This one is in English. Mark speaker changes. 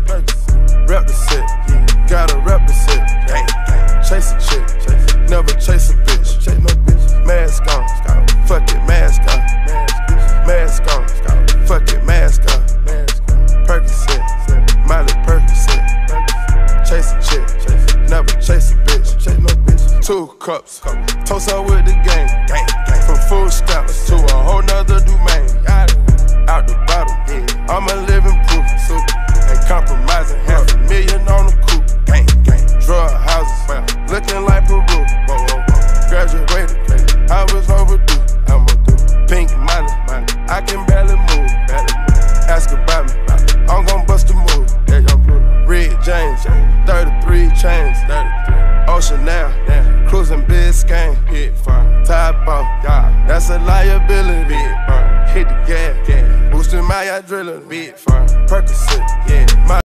Speaker 1: Rep the set, gotta rep the set. Chase a chick, never chase a bitch. Mask on, fuck it, mask on. Mask on, fuck it, mask on. Percocet, Miley Percocet. Chase a chick, never chase a bitch. 2 cups, toast up with the game. From food stamps to a whole nother domain. Out the bottom, I'm a living proof. Ain't compromising, $500,000 on the coupe. Drug houses, looking like Peru. Graduated, I was overdue. Pink money, I can barely move. Ask about me, I'm gon' bust a move. Red James, 33 chains. Ocean now, cruising Biscayne. Top off, that's a liability. Hit the gas, boosting my adrenaline. Percocet,